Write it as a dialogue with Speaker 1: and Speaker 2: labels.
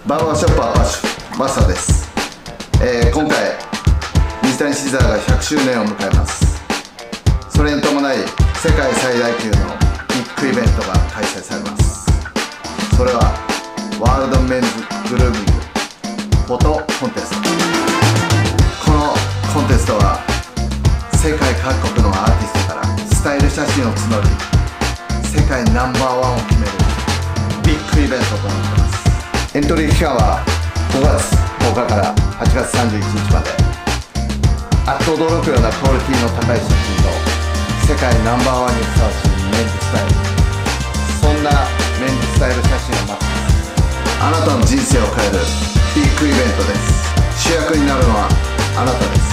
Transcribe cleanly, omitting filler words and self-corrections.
Speaker 1: バーバーショッパーマスターです。今回水谷シザーが100周年を迎えます。それに伴い世界最大級のビッグイベントが開催されます。それはワールドメンズグルーミングフォトコンテスト。このコンテストは世界各国のアーティストからスタイル写真を募り、世界ナンバーワンを決めるビッグイベントとなっています。エントリー期間は5月10日から8月31日まで。あっと驚くようなクオリティの高い写真と世界ナンバーワンにふさわしいメンズスタイル、そんなメンズスタイル写真を待っています。あなたの人生を変えるビッグイベントです。主役になるのはあなたです。